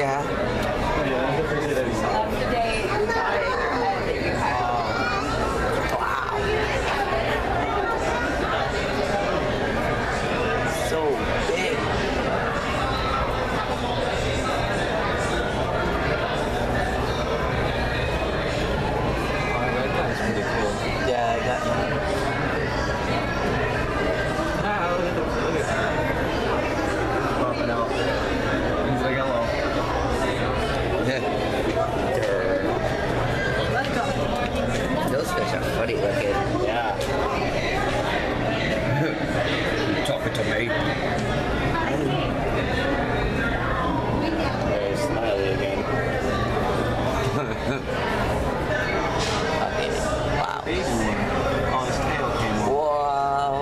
Yeah. Of the day that you had. Wow. So big. That's pretty cool. Yeah, I got Look at that. Popping out. He's like, hello. Those fish are funny looking. Yeah. Talking to me. Very smiley again. Okay. Wow. Oh, his tail came off. Wow.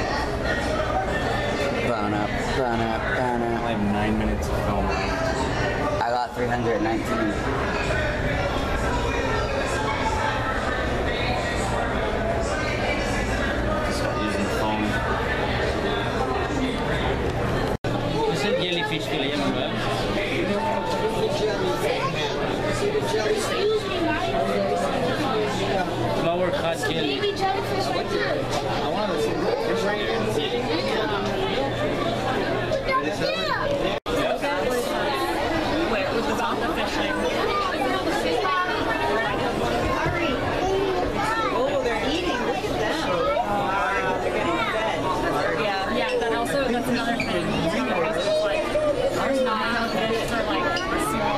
Burn up. I have 9 minutes of film. I got 319. Start using the phone. Is it jellyfish to live, right? Flower cut jelly. Baby jellyfish right there. I want to see fish right here. Where was the on the fish Oh, they're eating. Look at them. Wow, they're getting fed. Yeah, that also, that's another thing. It's like, there's not enough fish for like small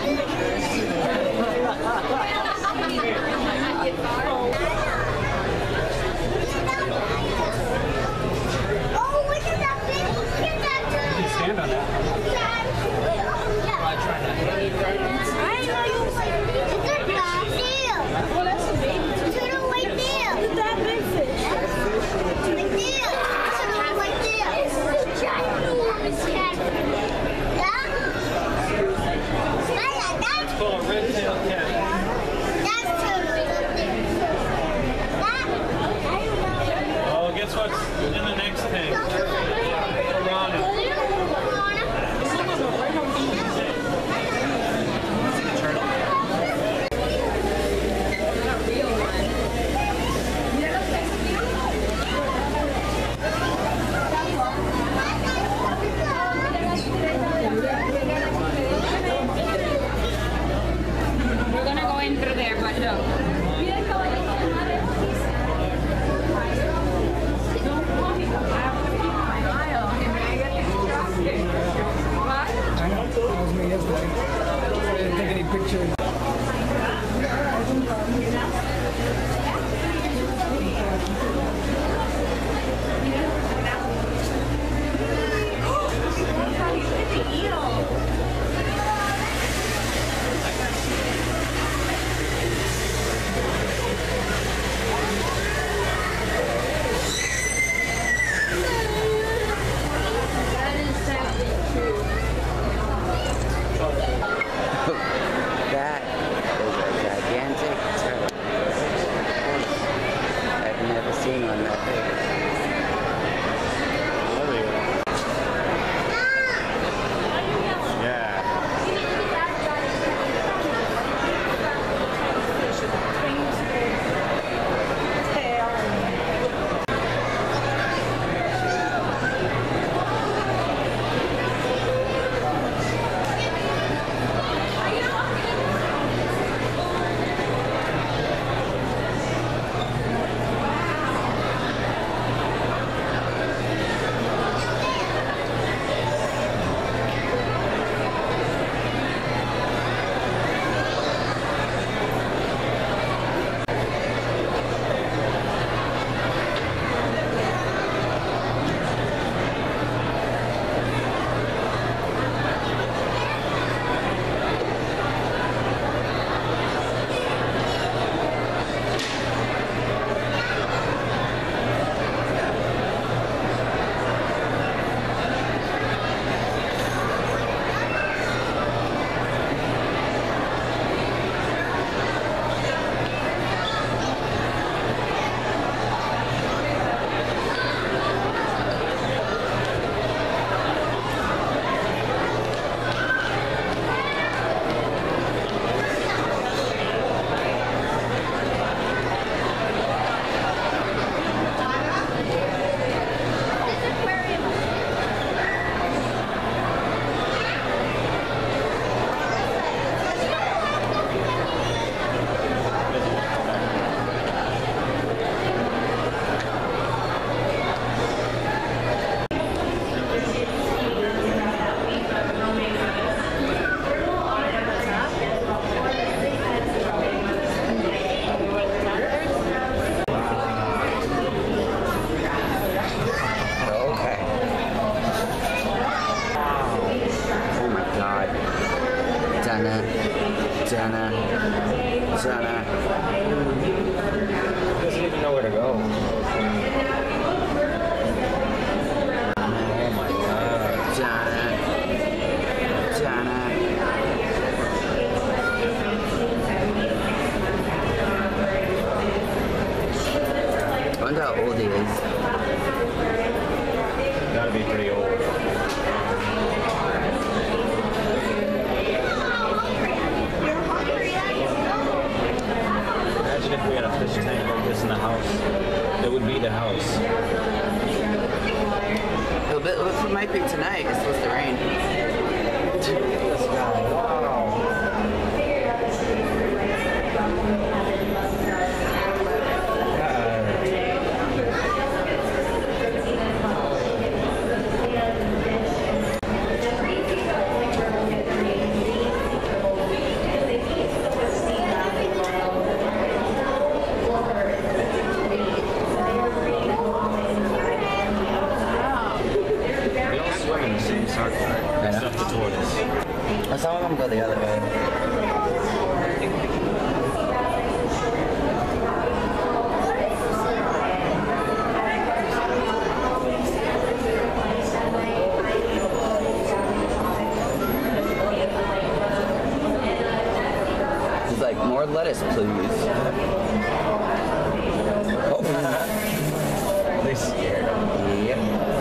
Oh, look at that fish. Look at that fish. You can stand on that. I try not to. know you like it. It's a seal. Well, that's a baby. It's a little white seal. Look at that big fish. Like this. It's a little white seal. It's a ginormous catfish. Yeah? Smell like that? It's called a red-tailed cat. That's totally something. That? I don't know. Oh, guess what's in the next tank? Piranha. We're gonna go in through there, but look. gotta be pretty old. Imagine if we had a fish tank like this in the house. It would be the house. It might be tonight. It's supposed to rain. This guy. Wow. They all swim in the same circle. know. Except the tortoise. I saw them go the other way. He's like, more lettuce, please. They scared him. Yep.